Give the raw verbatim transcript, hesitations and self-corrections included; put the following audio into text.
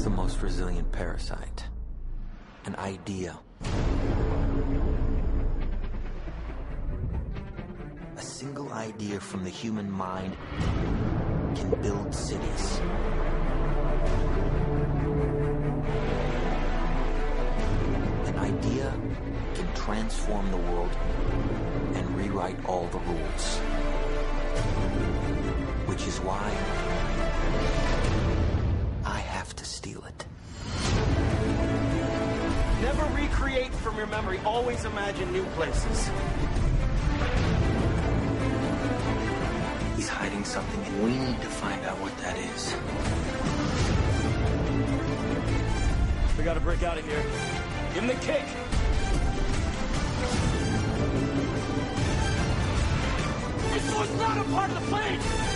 What's the most resilient parasite? An idea. A single idea from the human mind can build cities. An idea can transform the world and rewrite all the rules. Which is why I have to steal it. Never recreate from your memory. Always imagine new places. He's hiding something, and we need to find out what that is. We gotta break out of here. Give him the kick! This was not a part of the plan!